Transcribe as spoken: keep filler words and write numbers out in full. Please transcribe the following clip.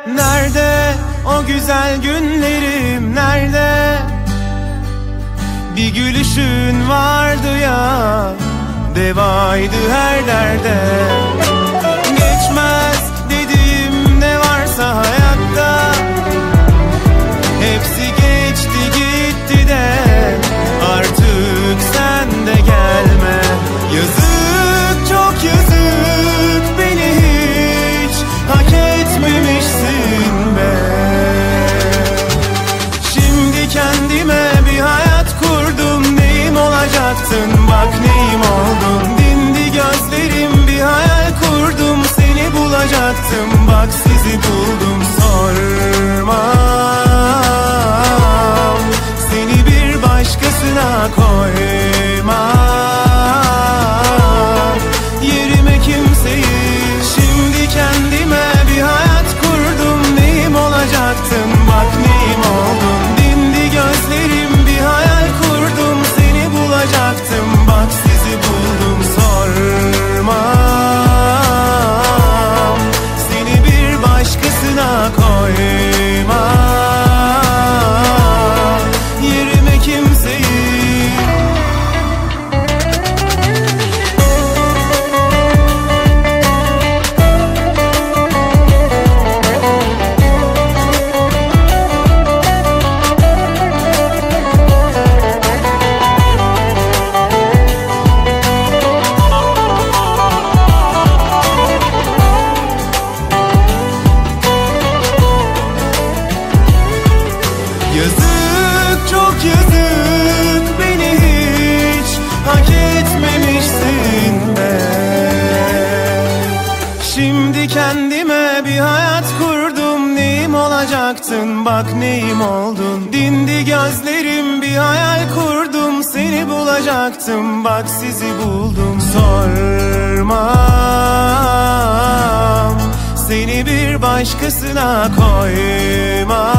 Nerede o güzel günlerim, nerede? Bir gülüşün vardı ya, devaydı her derde. Geçmez dediğim ne varsa hayatta, hepsi geçti gitti de artık sen de gelme. Yazık, çok yazık, beni hiç hak etmemişsin be. Şimdi kendime bir hayat kurdum, neyim olacaktın bak neyim oldun. Dindi gözlerim, bir hayal kurdum, seni bulacaktım bak sizi buldum. Sormam, seni bir başkasına koymam, yerime kimseyi. Şimdi kendime bir hayat kurdum, neyim olacaktın bak neyim oldun. Dindi gözlerim, bir hayal kurdum, seni bulacaktım bak sizi buldum. Sormam, seni bir başkasına koymam, yerime kimseyi. Yazık, çok yazık, beni hiç hak etmemişsin be. Şimdi kendime bir hayat kurdum, neyim olacaktın bak neyim oldun. Dindi gözlerim, bir hayal kurdum, seni bulacaktım bak sizi buldum. Sormam, seni bir başkasına koymam,